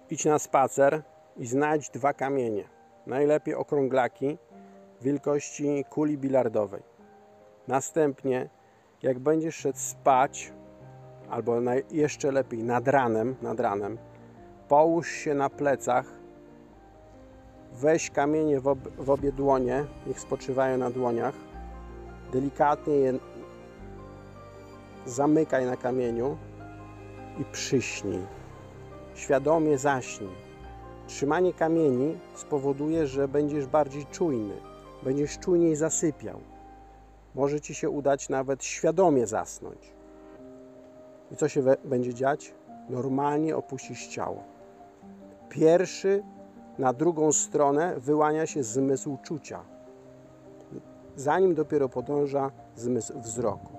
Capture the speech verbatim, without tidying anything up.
Idź na spacer i znajdź dwa kamienie. Najlepiej okrąglaki wielkości kuli bilardowej. Następnie, jak będziesz szedł spać, albo jeszcze lepiej nad ranem, nad ranem, połóż się na plecach, weź kamienie w, ob w obie dłonie, niech spoczywają na dłoniach, delikatnie je zamykaj na kamieniu i przyśnij. Świadomie zaśnij. Trzymanie kamieni spowoduje, że będziesz bardziej czujny, będziesz czujniej zasypiał. Może Ci się udać nawet świadomie zasnąć. I co się będzie dziać? Normalnie opuścisz ciało. Pierwszy na drugą stronę wyłania się zmysł czucia, zanim dopiero podąża zmysł wzroku.